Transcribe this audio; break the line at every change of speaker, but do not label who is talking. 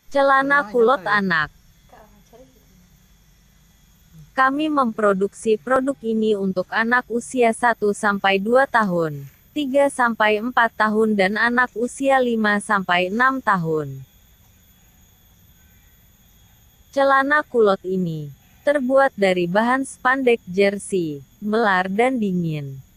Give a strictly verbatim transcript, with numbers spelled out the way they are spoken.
Celana kulot anak. Kami memproduksi produk ini untuk anak usia satu sampai dua tahun, tiga sampai empat tahun dan anak usia lima sampai enam tahun. Celana kulot ini terbuat dari bahan spandek jersey, melar dan dingin.